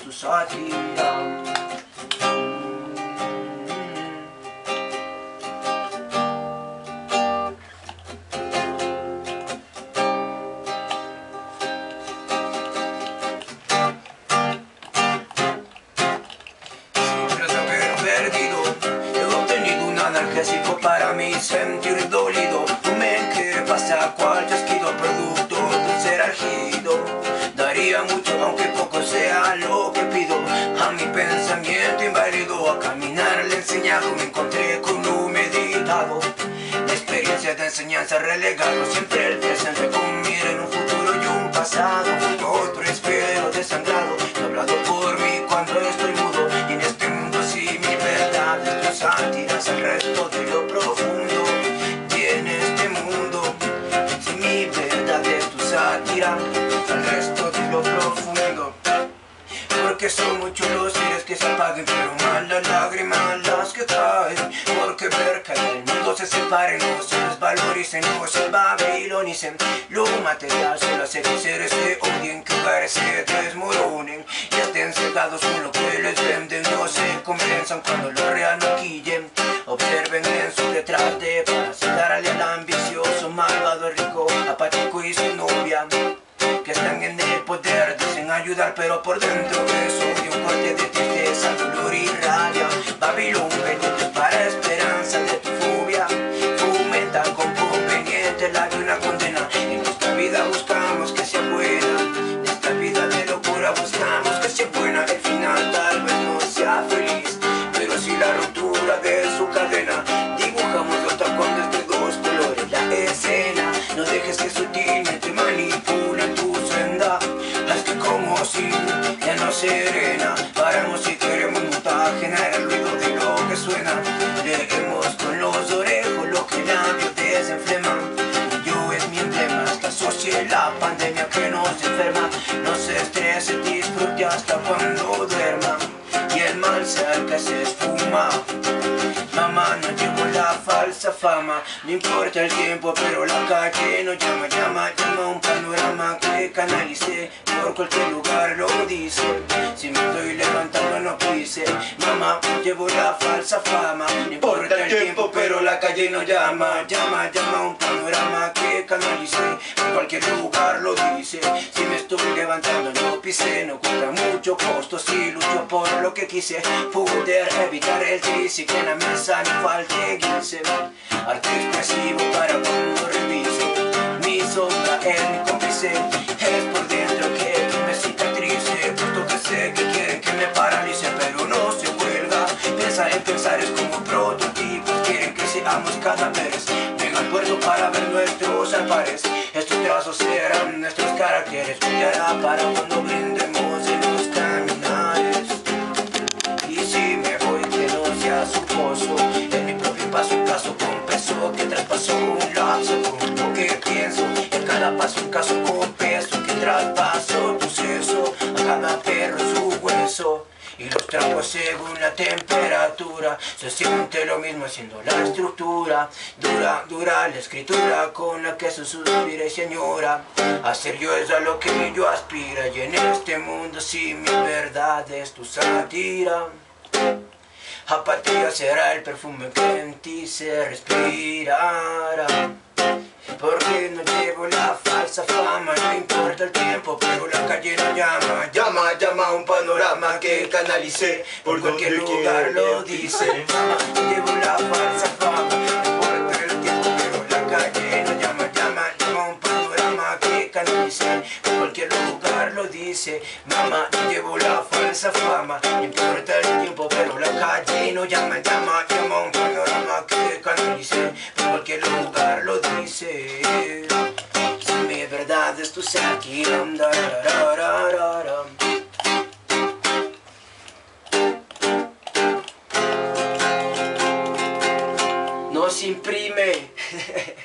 tu sátira. Analgésico para mi sentir dolido. No me que pasa cual chasquido, producto de ser argido. Daría mucho aunque poco sea lo que pido. A mi pensamiento inválido a caminar le he enseñado. Me encontré con un meditado. La experiencia de enseñanza relegado. Siempre el presente con mira en un futuro y un pasado. Otro espero desangrado. He hablado por mí cuando estoy mudo. Y en este mundo sí mi verdad es tu sátiras al resto de lo profundo. Y en este mundo si mi verdad es tu sátira al resto de lo profundo. Porque son muchos los seres que se apaguen, pero más las lágrimas las que caen. Porque ver que el mundo se separe, no se desvaloricen, no se babilonicen. Lo material solo hace que seres se odien, que hogares se desmoronen y estén cegados con lo que les venden. No se convenzan cuando lo real no quillen. Observen en su detrás de para darle al ambicioso, malvado, rico, apático y su novia, que están en el poder, dicen ayudar, pero por dentro es odio, un corte de tristeza, dolor y rabia. Babilón, pendientes para esperanza de tu fobia, fomentan con conveniente la de una condena. En nuestra vida buscamos que sea buena, en esta vida de locura buscamos que sea buena. El final tal vez no sea feliz, pero si la ruptura de su cadena. Dibujamos los tacones de dos colores, la escena. No dejes que sutilmente manipulen tu senda. Haz que como si ya no serena. Paramos si queremos montar, generar el ruido de lo que suena. Leemos con los orejos lo que labios desenfleman. Yo es mi emblema, es que asocie la pandemia que nos enferma. No se estrese, disfrute hasta cuando duerma. Y el mal se alca, se esfuma. Mamá, no llegó la falsa fama. No importa el tiempo, pero la calle no llama, llama, llama. Un panorama que canalicé, por cualquier lugar lo dice. Si me estoy levantando no quise. Mamá, llevo la falsa fama. No importa el tiempo, pero la calle no llama, llama, llama. Un panorama que canalicé, por cualquier lugar lo dice. Si me estoy levantando no pisé. No cuesta mucho costo si lucho por lo que quise. Poder evitar el triste, que en la mesa no falte guise. Arte expresivo para cuando revise. Mi sombra es mi cómplice. Es por dentro que me cicatrice. Puesto que sé que quieren que me paralice, pero no se huelga. Pensar en pensar es como prototipos. Quieren que seamos cadáveres. Venga al puerto para ver nuestros alfares. Estos trazos serán nuestros caracteres. Brillará para cuando brindemos en los caminares. Y si me voy que no sea su pozo. En mi propio paso un caso con peso que traspasó un lapso. Con lo que pienso, en cada paso un caso con peso que traspasó tu seso. A cada perro su hueso. Y los trapos según la temperatura. Se siente lo mismo haciendo la estructura. Dura, dura la escritura con la que se suspira y señora. Hacer yo es a lo que yo aspira. Y en este mundo si mi verdad es tu sátira. Apatía será el perfume que en ti se respirará. Porque no llevo la falsa fama, no importa el tiempo, pero la calle no llama. Llama, llama, un panorama que canalicé, por cualquier lugar lo dice. No llevo la falsa fama, no importa el tiempo, pero la calle no llama. Llama, llama, un panorama que canalicé, por cualquier lugar lo dice. Mamá, yo llevo la falsa fama, no importa el tiempo, pero la calle no llama. Llama, llama, un panorama que canalicé, por cualquier lugar lo dice. Si mi verdad es tu sátira. No se imprime.